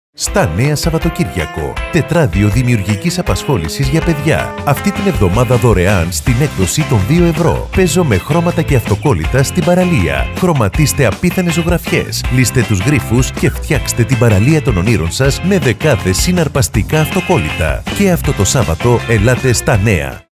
Στα νέα Σαββατοκύριακο, τετράδιο δημιουργικής απασχόλησης για παιδιά. Αυτή την εβδομάδα δωρεάν στην έκδοση των 2 ευρώ. Παίζω με χρώματα και αυτοκόλλητα στην παραλία. Χρωματίστε απίθανες ζωγραφιές, λύστε τους γρίφους και φτιάξτε την παραλία των ονείρων σας με δεκάδες συναρπαστικά αυτοκόλλητα. Και αυτό το Σάββατο ελάτε στα νέα.